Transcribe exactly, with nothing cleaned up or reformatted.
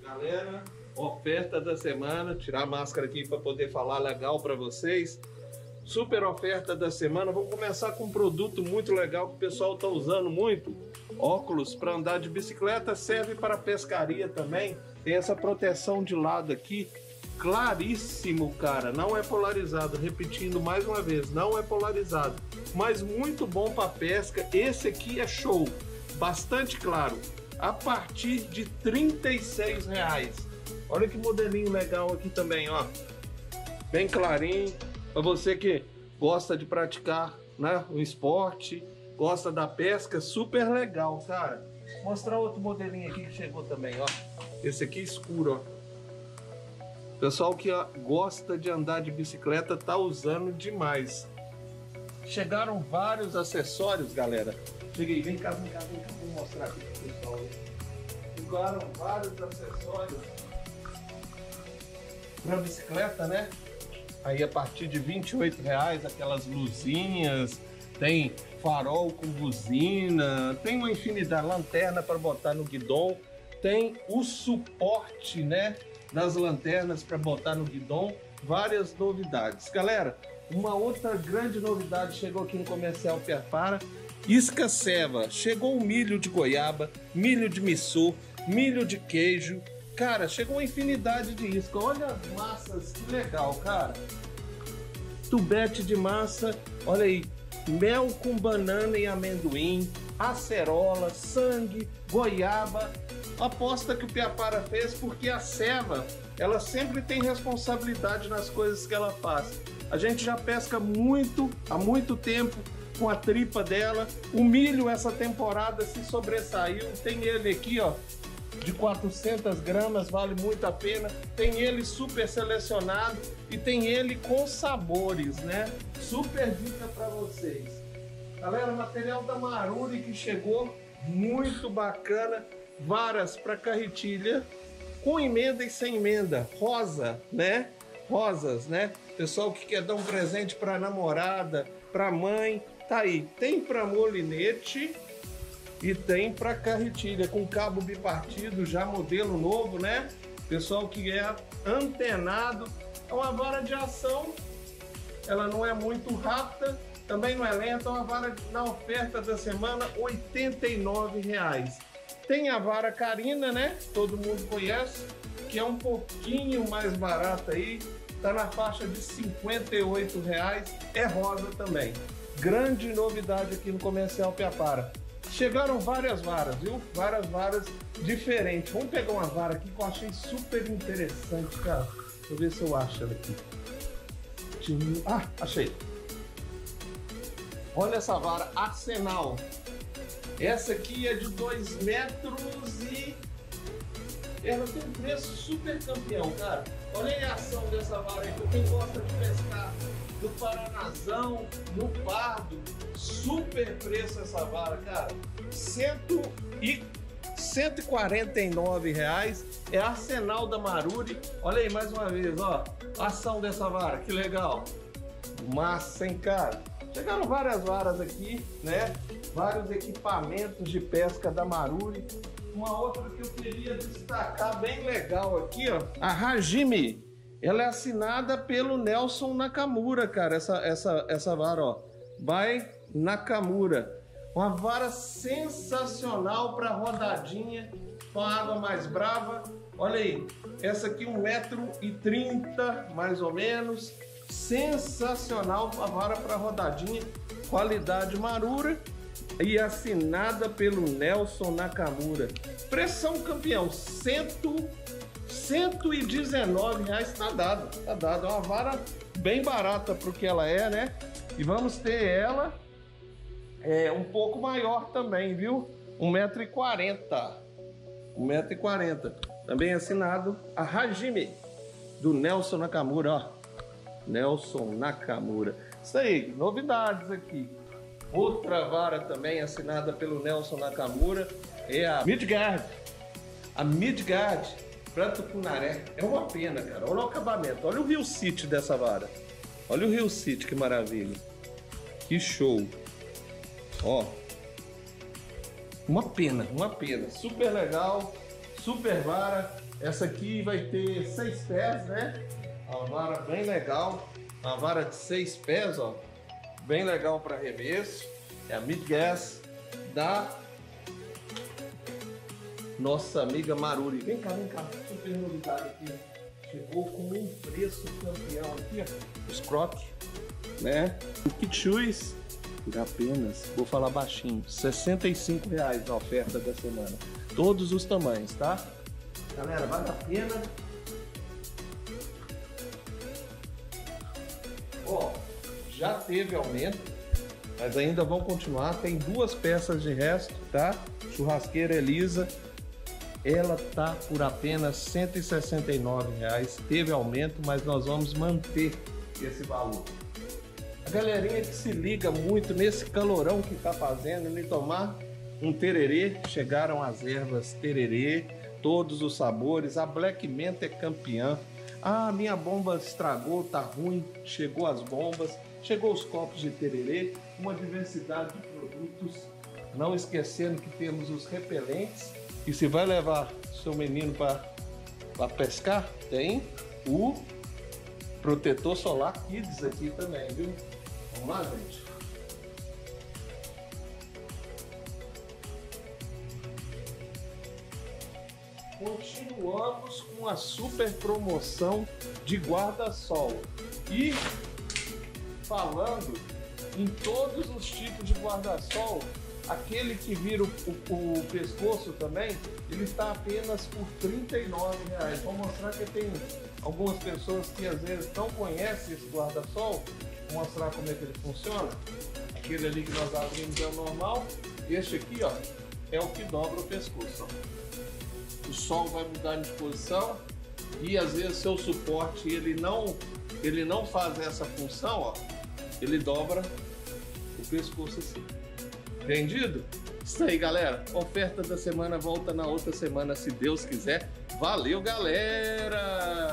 Galera, oferta da semana, tirar a máscara aqui para poder falar legal para vocês. Super oferta da semana. Vamos começar com um produto muito legal que o pessoal está usando muito. Óculos para andar de bicicleta, serve para pescaria também. Tem essa proteção de lado aqui, claríssimo, cara. Não é polarizado, repetindo mais uma vez, não é polarizado, mas muito bom para pesca. Esse aqui é show, bastante claro, a partir de trinta e seis reais. Olha que modelinho legal aqui também, ó, bem clarinho. Para você que gosta de praticar, né, um esporte, gosta da pesca, super legal, cara. Vou mostrar outro modelinho aqui que chegou também, ó. Esse aqui é escuro, ó. Pessoal que ó, gosta de andar de bicicleta tá usando demais. Chegaram vários acessórios, galera. Cheguei, vem cá, vem cá, vem cá, vou mostrar aqui pro pessoal. Chegaram vários acessórios para bicicleta, né? Aí a partir de vinte e oito reais, aquelas luzinhas, tem farol com buzina, tem uma infinidade, lanterna para botar no guidão, tem o suporte, né, das lanternas para botar no guidão, várias novidades. Galera, uma outra grande novidade chegou aqui no Comercial Piapara, isca ceva, chegou o milho de goiaba, milho de missô, milho de queijo. Cara, chegou uma infinidade de isca. Olha as massas, que legal, cara. Tubete de massa, olha aí. Mel com banana e amendoim, acerola, sangue, goiaba. Aposta que o Piapara fez porque a ceva, ela sempre tem responsabilidade nas coisas que ela faz. A gente já pesca muito, há muito tempo, com a tripa dela. O milho essa temporada se sobressaiu. Tem ele aqui, ó, de quatrocentas gramas, vale muito a pena. Tem ele super selecionado e tem ele com sabores, né? Super dica para vocês. Galera, material da Maruri que chegou, muito bacana. Varas para carretilha, com emenda e sem emenda, rosa, né? Rosas, né? Pessoal que quer dar um presente para namorada, para mãe, tá aí. Tem para molinete e tem para carretilha com cabo bipartido, já modelo novo, né? Pessoal que é antenado, é uma vara de ação, ela não é muito rápida, também não é lenta, é uma vara na oferta da semana, oitenta e nove reais. Tem a vara Carina, né? Todo mundo conhece, que é um pouquinho mais barata aí, tá na faixa de cinquenta e oito reais, é rosa também. Grande novidade aqui no Comercial Piapara. Chegaram várias varas, viu? Várias varas diferentes. Vamos pegar uma vara aqui que eu achei super interessante, cara. Deixa eu ver se eu acho ela aqui. Ah, achei. Olha essa vara Arsenal. Essa aqui é de dois metros e ela tem um preço super campeão, cara. Olha aí a ação dessa vara aí, pra quem gosta de pescar do Paranazão, no Pardo, super preço essa vara, cara. cento e quarenta e nove reais, é Arsenal da Maruri. Olha aí mais uma vez, ó, a ação dessa vara, que legal. Massa, hein, cara. Chegaram várias varas aqui, né? Vários equipamentos de pesca da Maruri. Uma outra que eu queria destacar bem legal aqui, ó, a Hajime. Ela é assinada pelo Nelson Nakamura, cara, essa, essa, essa vara, ó, by Nakamura. Uma vara sensacional para rodadinha, com a água mais brava. Olha aí, essa aqui um metro e trinta, mais ou menos. Sensacional a vara para rodadinha, qualidade Marura e assinada pelo Nelson Nakamura. Pressão campeão, cento e dezenove reais, tá dado, tá dado. É uma vara bem barata pro que ela é, né? E vamos ter ela é, um pouco maior também, viu? um metro e quarenta. um metro e quarenta. Também assinado a Hajime, do Nelson Nakamura, ó. Nelson Nakamura. Isso aí, novidades aqui. Outra vara também assinada pelo Nelson Nakamura é a Midgard. A Midgard para Tucunaré. É uma pena, cara. Olha o acabamento. Olha o Rio City dessa vara. Olha o Rio City, que maravilha. Que show. Ó. Uma pena, uma pena. Super legal. super vara. Essa aqui vai ter seis pés, né? Uma vara bem legal. Uma vara de seis pés, ó. Bem legal para arremesso. É a Mid-Gas da nossa amiga Maruri. Vem cá, vem cá. Super novidade aqui. Chegou com um preço campeão aqui, ó. Os Crocs, né? O Kit Shoes por apenas, vou falar baixinho, sessenta e cinco reais na oferta da semana. Todos os tamanhos, tá? Galera, vale a pena. Ó, já teve aumento, mas ainda vão continuar. Tem duas peças de resto, tá? Churrasqueira Elisa, ela tá por apenas cento e sessenta e nove reais. Teve aumento, mas nós vamos manter esse valor. A galerinha que se liga muito nesse calorão que tá fazendo, em tomar um tererê, chegaram as ervas tererê, todos os sabores. A Black Menta é campeã. Ah, minha bomba estragou, tá ruim. Chegou as bombas, chegou os copos de tererê, uma diversidade de produtos. Não esquecendo que temos os repelentes. E se vai levar seu menino para pescar, tem o protetor solar Kids aqui também, viu? Vamos lá, gente. Continuamos com a super promoção de guarda-sol. E falando em todos os tipos de guarda-sol, aquele que vira o, o, o pescoço também, ele está apenas por trinta e nove reais. Vou mostrar que tem algumas pessoas que às vezes não conhecem esse guarda-sol. Vou mostrar como é que ele funciona. Aquele ali que nós abrimos é o normal. Este aqui, ó, é o que dobra o pescoço, ó. O sol vai mudar de posição e às vezes seu suporte ele não, ele não faz essa função, ó. Ele dobra o pescoço assim. Entendido? Isso aí, galera. Oferta da semana volta na outra semana, se Deus quiser. Valeu, galera!